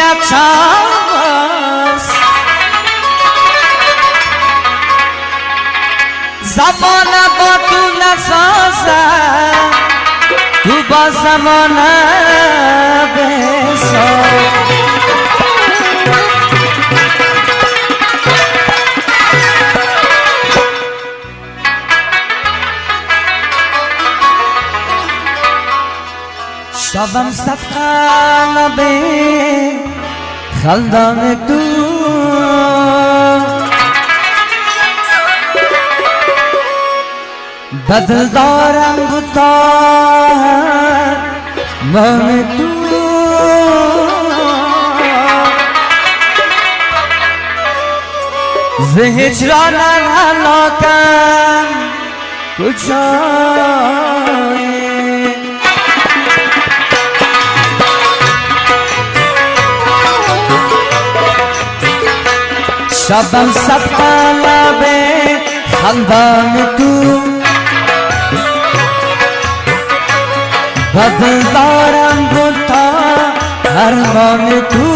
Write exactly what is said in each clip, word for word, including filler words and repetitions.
açamaz zamana batu nasaza tu ba zamana besa شبم صدقه به خلدان تو بدل دارم بودار من تو زهجران هلاکم کجای شبم صدقه به خندان تو بدل دارم بوتا هرمان تو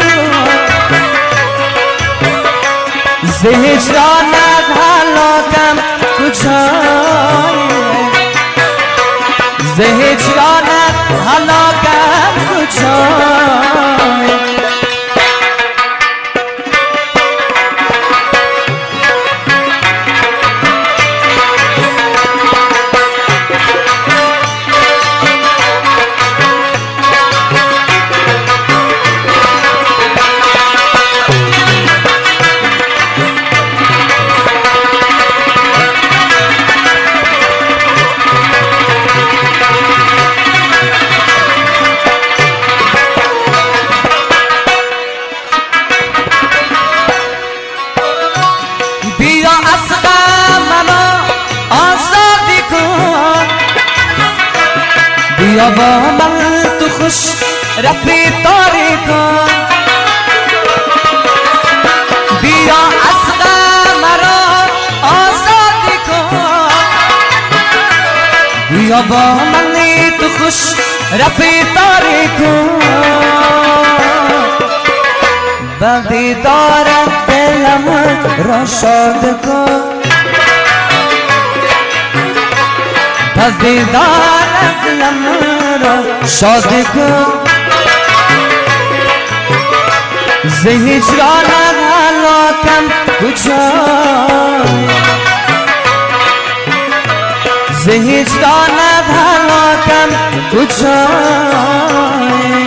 زهجرانت هلاکم کجای زهجرانت هلاکم کجای بیا با من تو خوش رفتاری کن بیا از غم مرا آزادی کن بیا با من تو خوش رفتاری کن با دیدارت دلم را شاد کن با دیدارت دلم را شاد کن ز هجرانت هلاکم کجای ز هجرانت هلاکم کجای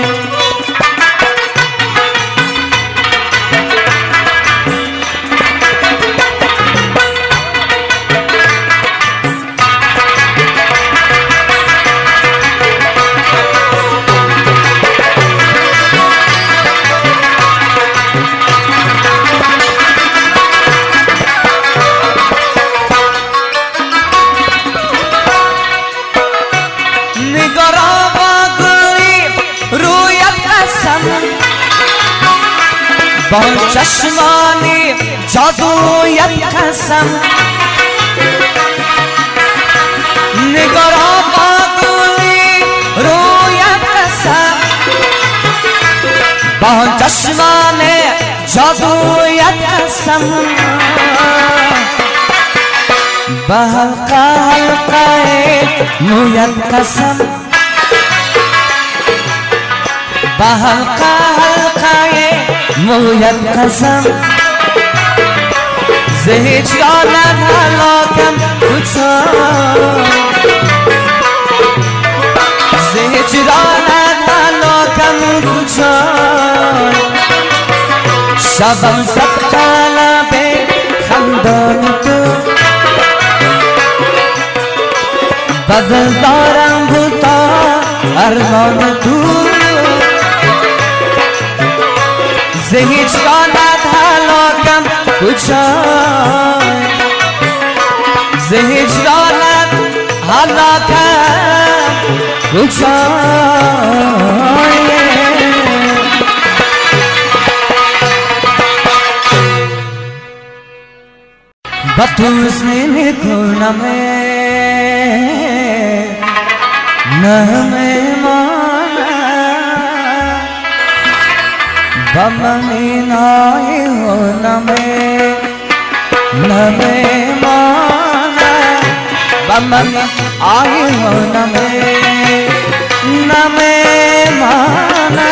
با چشمانی جادویت قسم نگارا با گلی رویت قسم با چشمانی جادویت قسم با حلقه حلقه مویت قسم با حلقه حلقه مویت قسم ز هجرانت هلاکم کجای ز هجرانت هلاکم کجای شبم صدقه لب خندان تو بدل دارم بوتا ارمان تو ز هجرانت هلاکم کجای ز هجرانت هلاکم کجای با تو حسن میکنم نه बमनी नाई हो नमे नमे माना बमनी आई हो नमे नमे माना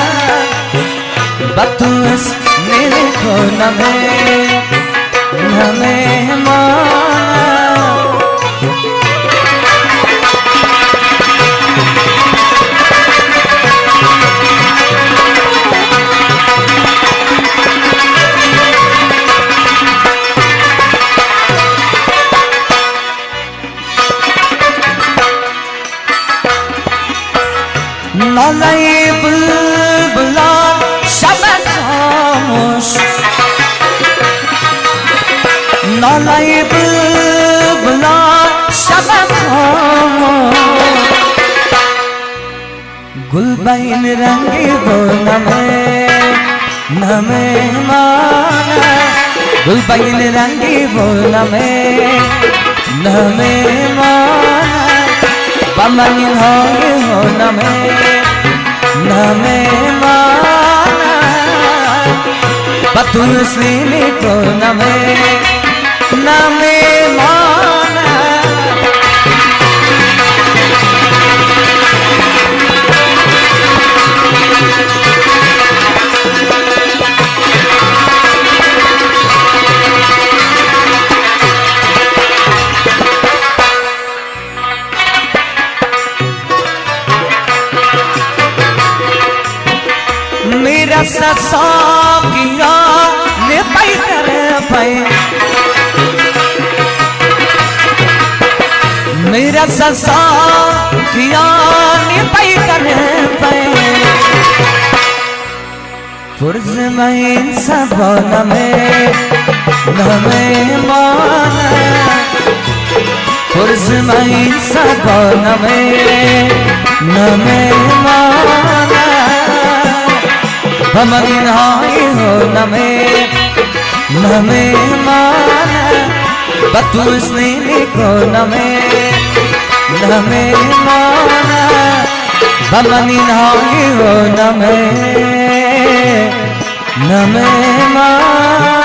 बतूस मेरे को नमे नमे माना नालाई बुलबुला शब खामोश नालाई बुलबुला शब खामोश गुलबैन रंगी वो नमे नमे माना गुलबैन रंगी वो नमे नमे माना बमनी नाई हो नमे नमे माना बतूसी को नमे नमे माना मेरा ससा किया ने पाई कर पाए मेरा ससा किया ने पाई कर पाए पुरज में सब नमे नमे माना पुरज में सब नमे नमे माना बमनी नाई हो नमे नमे माना बतूस नीली को नमे नमे माना बमनी नाई हो नमे नमे माना